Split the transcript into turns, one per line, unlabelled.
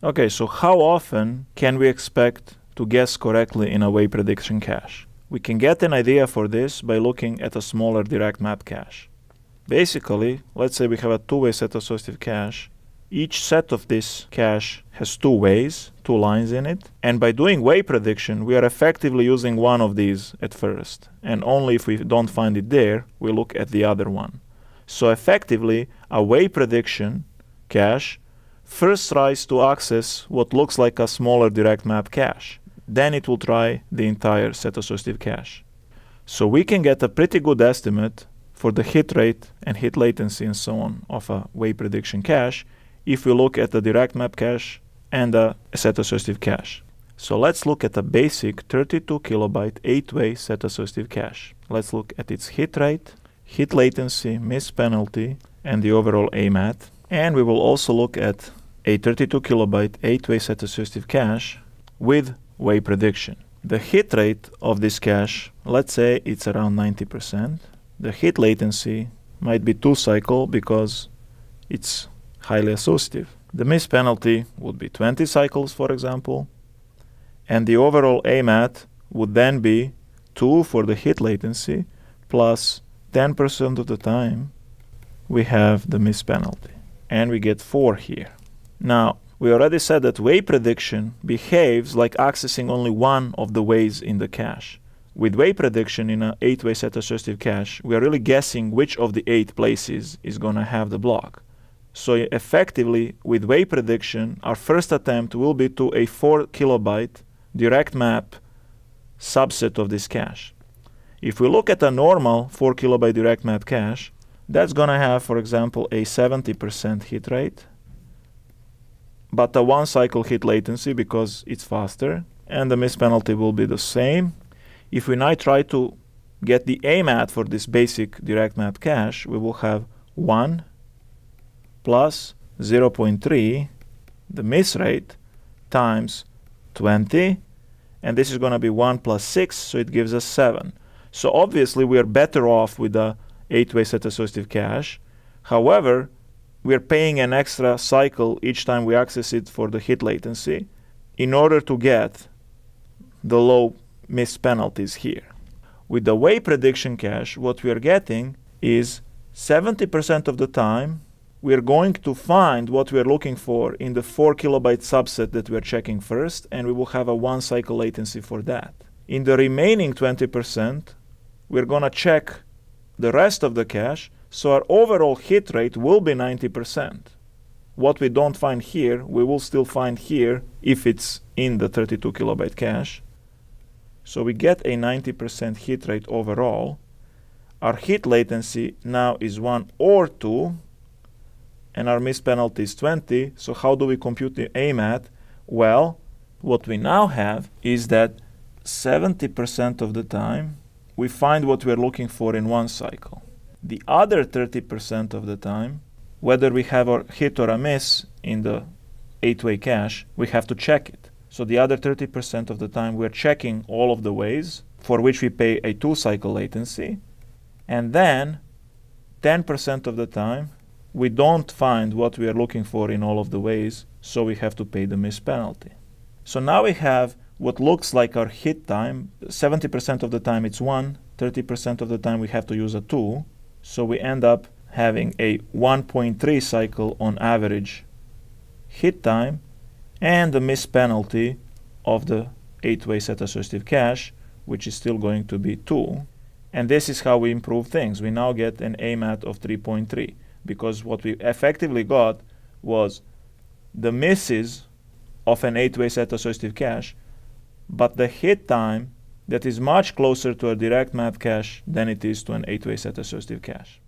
Okay, so how often can we expect to guess correctly in a way prediction cache? We can get an idea for this by looking at a smaller direct map cache. Basically, let's say we have a two-way set associative cache. Each set of this cache has two ways, two lines in it, and by doing way prediction, we are effectively using one of these at first, and only if we don't find it there, we look at the other one. So effectively, a way prediction cache first tries to access what looks like a smaller direct map cache. Then it will try the entire set associative cache. So we can get a pretty good estimate for the hit rate and hit latency and so on of a way prediction cache if we look at the direct map cache and a set associative cache. So let's look at a basic 32 kilobyte 8-way set associative cache. Let's look at its hit rate, hit latency, miss penalty, and the overall AMAT. And we will also look at a 32 kilobyte 8-way set associative cache with way prediction. The hit rate of this cache, let's say it's around 90%. The hit latency might be 2 cycles because it's highly associative. The miss penalty would be 20 cycles, for example. And the overall AMAT would then be 2 for the hit latency plus 10% of the time we have the miss penalty. And we get 4 here. Now, we already said that way prediction behaves like accessing only one of the ways in the cache. With way prediction in an 8-way set associative cache, we are really guessing which of the 8 places is going to have the block. So effectively, with way prediction, our first attempt will be to a 4 kilobyte direct map subset of this cache. If we look at a normal 4 kilobyte direct map cache, that's going to have, for example, a 70% hit rate, but a 1 cycle hit latency because it's faster, and the miss penalty will be the same. If we now try to get the AMAT for this basic direct map cache, we will have 1 plus 0.3, the miss rate, times 20, and this is going to be 1 plus 6, so it gives us 7. So obviously we are better off with the 8-way set associative cache. However, we are paying an extra cycle each time we access it for the hit latency in order to get the low miss penalties here. With the way prediction cache, what we are getting is 70% of the time we are going to find what we are looking for in the 4 kilobyte subset that we are checking first, and we will have a 1 cycle latency for that. In the remaining 20%, we're going to check the rest of the cache, so our overall hit rate will be 90%. What we don't find here, we will still find here if it's in the 32 kilobyte cache. So we get a 90% hit rate overall. Our hit latency now is 1 or 2, and our miss penalty is 20. So how do we compute the AMAT? Well, what we now have is that 70% of the time we find what we're looking for in 1 cycle. The other 30% of the time, whether we have a hit or a miss in the 8-way cache, we have to check it. So the other 30% of the time we're checking all of the ways for which we pay a 2 cycle latency, and then 10% of the time we don't find what we are looking for in all of the ways, so we have to pay the miss penalty. So now we have what looks like our hit time. 70% of the time it's 1, 30% of the time we have to use a 2, so we end up having a 1.3 cycle on average hit time, and the miss penalty of the 8-way set associative cache, which is still going to be 2. And this is how we improve things. We now get an AMAT of 3.3, because what we effectively got was the misses of an 8-way set associative cache, but the hit time that is much closer to a direct map cache than it is to an 8-way set associative cache.